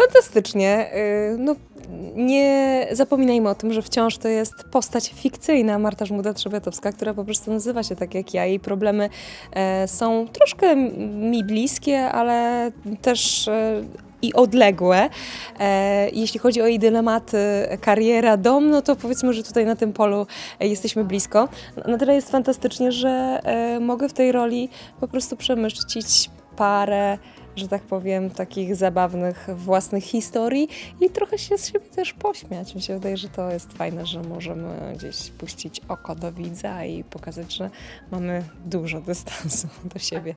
Fantastycznie. No, nie zapominajmy o tym, że wciąż to jest postać fikcyjna, Marta Żmuda-Trzebiatowska, która po prostu nazywa się tak jak ja. Jej problemy są troszkę mi bliskie, ale też i odległe. Jeśli chodzi o jej dylematy kariera, dom, no to powiedzmy, że tutaj na tym polu jesteśmy blisko. Na tyle jest fantastycznie, że mogę w tej roli po prostu przemyśleć parę, że tak powiem, takich zabawnych własnych historii i trochę się z siebie też pośmiać. Mi się wydaje, że to jest fajne, że możemy gdzieś puścić oko do widza i pokazać, że mamy dużo dystansu do siebie.